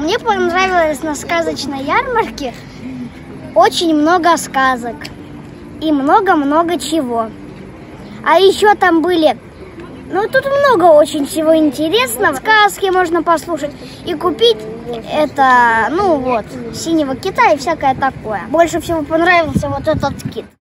Мне понравилось на сказочной ярмарке очень много сказок и много-много чего. А еще там были, тут много очень всего интересного. Сказки можно послушать и купить это, синего кита и всякое такое. Больше всего понравился вот этот кит.